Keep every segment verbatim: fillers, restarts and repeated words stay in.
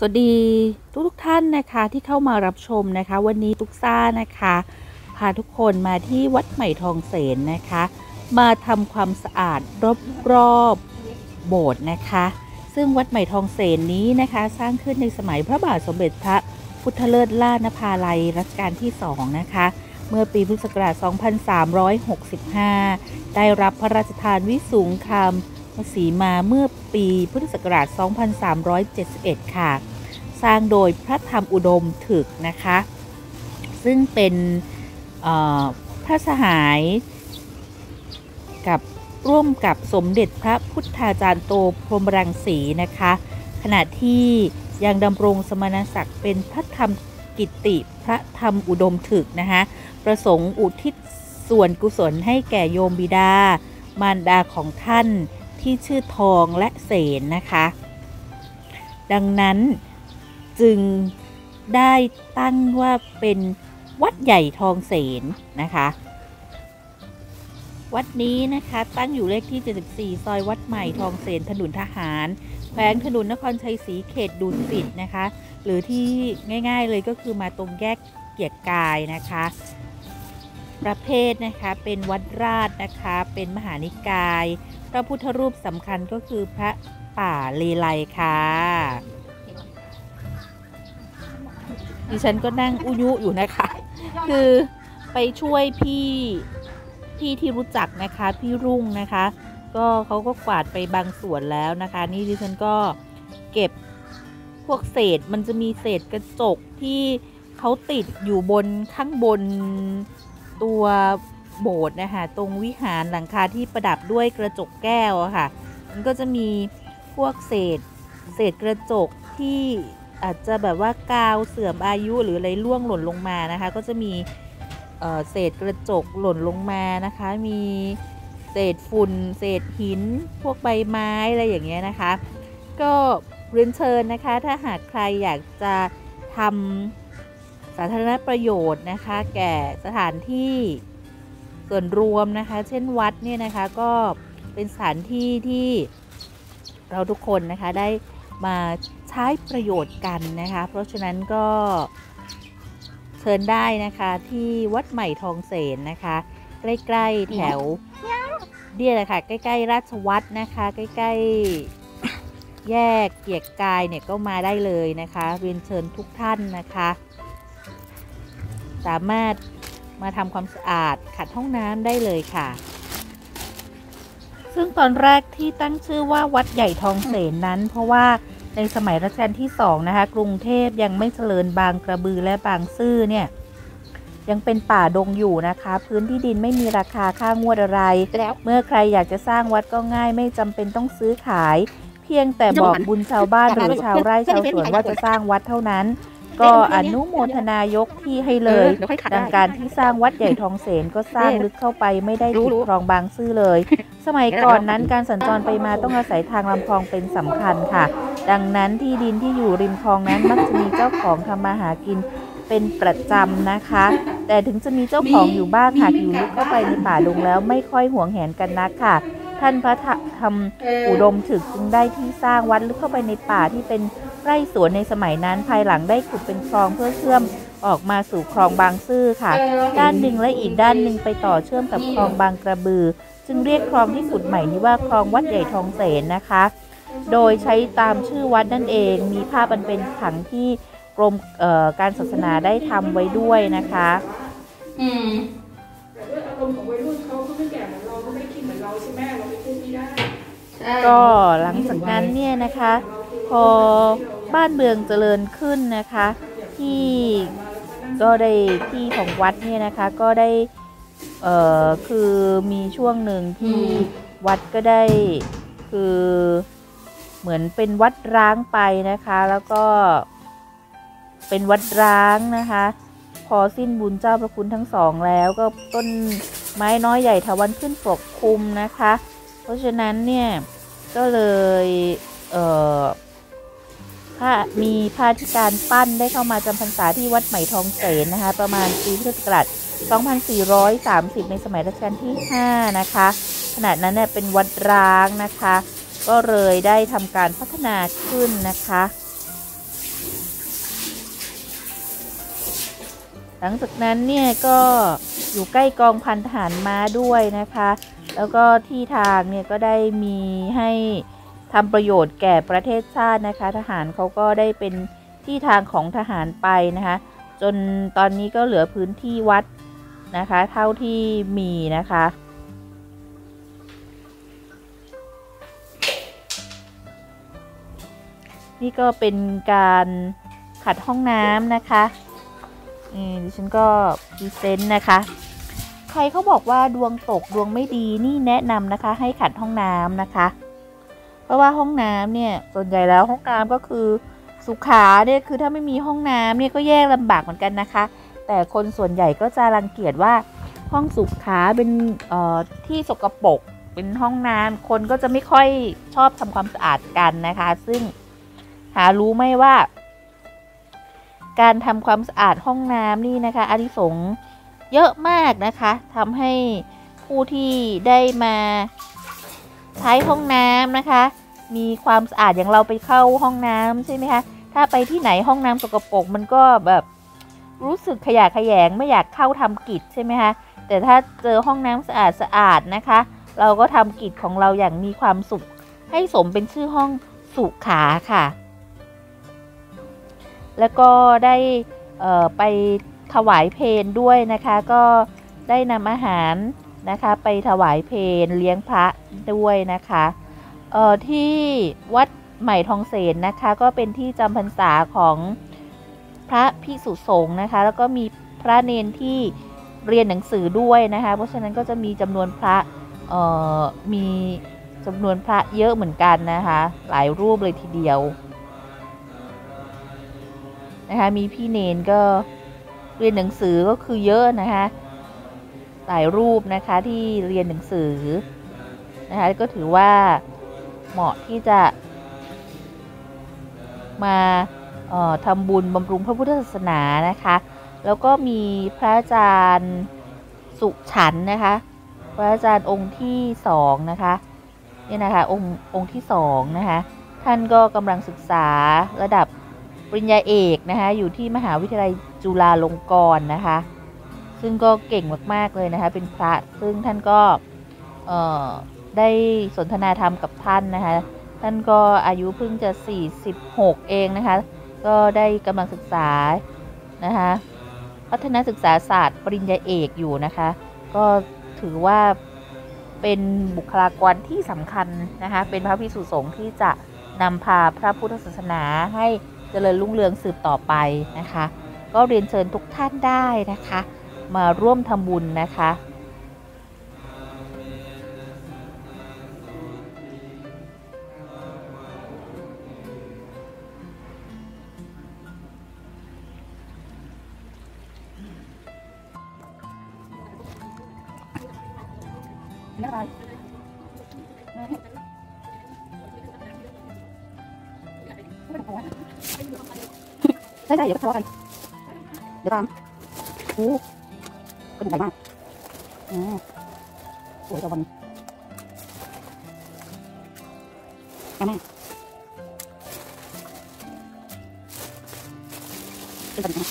วัสดีทุกทุกท่านนะคะที่เข้ามารับชมนะคะวันนี้ตุ๊กซ่านะคะพาทุกคนมาที่วัดใหม่ทองเสนนะคะมาทำความสะอาดรอบรอบโบสถ์นะคะซึ่งวัดใหม่ทองเสนนี้นะคะสร้างขึ้นในสมัยพระบาทสมเด็จพระพุทธเลิศล่านภาลัยรัชกาลที่สองนะคะเมื่อปีพุทธศักราช สองพันสามร้อยหกสิบห้า ได้รับพระราชทานวิสุงคามสีมาเมื่อปีพุทธศักราช สองพันสามร้อยเจ็ดสิบเอ็ด ค่ะสร้างโดยพระธรรมอุดมถึกนะคะซึ่งเป็นพระสหายกับร่วมกับสมเด็จพระพุทธาจารย์โตพรหมรังสีนะคะขณะที่ยังดำรงสมณศักดิ์เป็นพระธรรมกิตติพระธรรมอุดมถึกนะคะประสงค์อุทิศส่วนกุศลให้แก่โยมบิดามารดาของท่านที่ชื่อทองและเสนนะคะดังนั้นจึงได้ตั้งว่าเป็นวัดใหญ่ทองเสนนะคะวัดนี้นะคะตั้งอยู่เลขที่เจ็ดสิบสี่ซอยวัดใหม่ทองเสนถนนทหารแขวงถนนนครชัยศรีเขตดุสิตนะคะหรือที่ง่ายๆเลยก็คือมาตรงแยกเกียรติกายนะคะประเภทนะคะเป็นวัดราชนะคะเป็นมหานิกายพระพุทธรูปสำคัญก็คือพระป่าเลไลค่ะดิฉันก็นั่งอุยุอยู่นะคะคือไปช่วยพี่พี่ที่รู้จักนะคะพี่รุ่งนะคะก็เขาก็กวาดไปบางส่วนแล้วนะคะนี่ดิฉันก็เก็บพวกเศษมันจะมีเศษกระจกที่เขาติดอยู่บนข้างบนตัวโบสถ์นะคะตรงวิหารหลังคาที่ประดับด้วยกระจกแก้วอะค่ะมันก็จะมีพวกเศษเศษกระจกที่อาจจะแบบว่ากาวเสื่อมอายุหรืออะไรร่วงหล่นลงมานะคะก็จะมีเอ่อเศษกระจกหล่นลงมานะคะมีเศษฝุ่นเศษหินพวกใบไม้อะไรอย่างเงี้ยนะคะก็เรียนเชิญนะคะถ้าหากใครอยากจะทำสาธารณประโยชน์นะคะแก่สถานที่ส่วนรวมนะคะเช่นวัดเนี่ยนะคะก็เป็นสถานที่ที่เราทุกคนนะคะได้มาใช้ประโยชน์กันนะคะเพราะฉะนั้นก็เชิญได้นะคะที่วัดใหม่ทองเสนนะคะใกล้ๆแถวเนี่ยแหละค่ะใกล้ๆราชวัตรนะคะใกล้ๆแยกเกียรติกายเนี่ยก็มาได้เลยนะคะเรียนเชิญทุกท่านนะคะสามารถมาทำความสะอาดขัดห้องน้ำได้เลยค่ะซึ่งตอนแรกที่ตั้งชื่อว่าวัดใหญ่ทองเสนนั้นเพราะว่าในสมัยรัชกาลที่สองนะคะกรุงเทพยังไม่เจริญบางกระบือและบางซื่อเนี่ยยังเป็นป่าดงอยู่นะคะพื้นที่ดินไม่มีราคาค่างวดอะไรแล้วเมื่อใครอยากจะสร้างวัดก็ง่ายไม่จำเป็นต้องซื้อขายเพียงแต่บอกบุญชาวบ้านหรือชาวไร่ชาวสวนว่าจะสร้างวัดเท่านั้นก็อนุโมทนายกที่ให้เลยดังการที่สร้างวัดใหญ่ทองเสนก็สร้างลึกเข้าไปไม่ได้ติดคลองบางซื่อเลยสมัยก่อนนั้นการสัญจรไปมาต้องอาศัยทางลำคลองเป็นสำคัญค่ะดังนั้นที่ดินที่อยู่ริมคลองนั้นมักจะมีเจ้าของทำมาหากินเป็นประจำนะคะแต่ถึงจะมีเจ้าของอยู่บ้างหากอยู่ลึกเข้าไปในป่าดงแล้วไม่ค่อยหวงแหนกันนักค่ะท่านพระธรรมอุดมถึกจึงได้ที่สร้างวัดลึกเข้าไปในป่าที่เป็นไร่สวนในสมัยนั้นภายหลังได้ขุดเป็นคลองเพื่อเชื่อมออกมาสู่คลองบางซื่อค่ะด้านหนึ่งและอีกด้านหนึ่งไปต่อเชื่อมกับคลองบางกระบือจึงเรียกคลองที่ขุดใหม่นี้ว่าคลองวัดใหญ่ทองเสนนะคะโดยใช้ตามชื่อวัดนั่นเองมีภาพอันเป็นผังที่กรมการศาสนาได้ทำไว้ด้วยนะคะอืมแต่ด้วยอารมณ์ของวัยรุ่นเขาก็ไม่แก่เหมือนเราก็ไม่คิดเหมือนเราใช่ไหมเราไปพูดไม่ได้ก็หลังจากนั้นเนี่ยนะคะพอบ้านเมืองเจริญขึ้นนะคะที่ก็ได้ที่ของวัดเนี่ยนะคะก็ได้เอ่อคือมีช่วงหนึ่งที่วัดก็ได้คือเหมือนเป็นวัดร้างไปนะคะแล้วก็เป็นวัดร้างนะคะพอสิ้นบุญเจ้าพระคุณทั้งสองแล้วก็ต้นไม้น้อยใหญ่ทวันขึ้นปกคลุมนะคะเพราะฉะนั้นเนี่ยก็เลยเอ่อถ้ามีพระธิการปั้นได้เข้ามาจำพรรษาที่วัดใหม่ทองเสนนะคะประมาณปีพุทธศักราชสองพันสี่ร้อยสามสิบในสมัยรัชกาลที่ห้านะคะขณะนั้นเนี่ยเป็นวัดร้างนะคะก็เลยได้ทำการพัฒนาขึ้นนะคะหลังจากนั้นเนี่ยก็อยู่ใกล้กองพันทหารม้าด้วยนะคะแล้วก็ที่ทางเนี่ยก็ได้มีให้ทำประโยชน์แก่ประเทศชาตินะคะทหารเขาก็ได้เป็นที่ทางของทหารไปนะคะจนตอนนี้ก็เหลือพื้นที่วัดนะคะเท่าที่มีนะคะนี่ก็เป็นการขัดห้องน้ำนะคะนี่ดิฉันก็พรีเซนต์นะคะใครเขาบอกว่าดวงตกดวงไม่ดีนี่แนะนำนะคะให้ขัดห้องน้ำนะคะเพราะว่าห้องน้ำเนี่ยส่วนใหญ่แล้วห้องน้ำก็คือสุขาเนี่ยคือถ้าไม่มีห้องน้ำเนี่ยก็แยกลำบากเหมือนกันนะคะแต่คนส่วนใหญ่ก็จะรังเกียจว่าห้องสุขาเป็นเอ่อที่สกปรกเป็นห้องน้ำคนก็จะไม่ค่อยชอบทำความสะอาดกันนะคะซึ่งหารู้ไหมว่าการทำความสะอาดห้องน้ำนี่นะคะอานิสงส์เยอะมากนะคะทำให้ผู้ที่ได้มาใช้ห้องน้ำนะคะมีความสะอาดอย่างเราไปเข้าห้องน้ำใช่ไหมคะถ้าไปที่ไหนห้องน้ำสกปรกมันก็แบบรู้สึกขยะแขยงไม่อยากเข้าทำกิจใช่ไหมคะแต่ถ้าเจอห้องน้ำสะอาดสะอาดนะคะเราก็ทำกิจของเราอย่างมีความสุขให้สมเป็นชื่อห้องสุขาค่ะแล้วก็ได้ไปถวายเพลด้วยนะคะก็ได้นำอาหารนะคะไปถวายเพลเลี้ยงพระด้วยนะคะเอ่อที่วัดใหม่ทองเสนนะคะก็เป็นที่จำพรรษาของพระภิกษุสงฆ์นะคะแล้วก็มีพระเนนที่เรียนหนังสือด้วยนะคะเพราะฉะนั้นก็จะมีจำนวนพระเอ่อมีจำนวนพระเยอะเหมือนกันนะคะหลายรูปเลยทีเดียวนะคะมีพี่เนนก็เรียนหนังสือก็คือเยอะนะคะหลายรูปนะคะที่เรียนหนังสือนะคะก็ถือว่าเหมาะที่จะมาเอ่อทำบุญบำรุงพระพุทธศาสนานะคะแล้วก็มีพระอาจารย์สุฉันนะคะพระอาจารย์องค์ที่สองนะคะนี่นะคะองค์องค์ที่สองนะคะท่านก็กำลังศึกษาระดับปริญญาเอกนะคะอยู่ที่มหาวิทยาลัยจุฬาลงกรณ์นะคะซึ่งก็เก่งมากๆเลยนะคะเป็นพระซึ่งท่านก็ได้สนทนาธรรมกับท่านนะคะท่านก็อายุเพิ่งจะสี่สิบหกเองนะคะก็ได้กำลังศึกษานะคะพัฒนาศึกษาศาสตร์ปริญญาเอกอยู่นะคะก็ถือว่าเป็นบุคลากรที่สำคัญนะคะเป็นพระภิกษุสงฆ์ที่จะนำพาพระพุทธศาสนาให้เจริญรุ่งเรืองสืบต่อไปนะคะก็เรียนเชิญทุกท่านได้นะคะมาร่วมทำบุญนะคะใช่ใช่เดี๋ยวทะเลาะกันเดี๋ยวตามโอ้กระดูกใหญ่มากอ๋อสวยจังวันแม่เป็นแบบนี้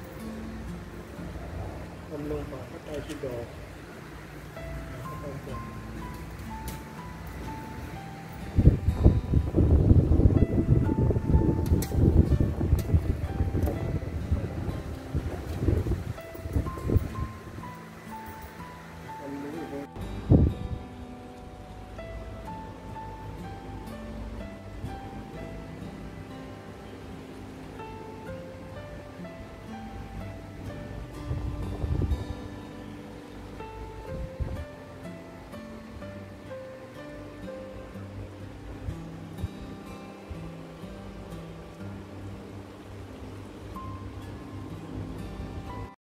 ทำลงปากเข้าไปที่ดอกเข้าไป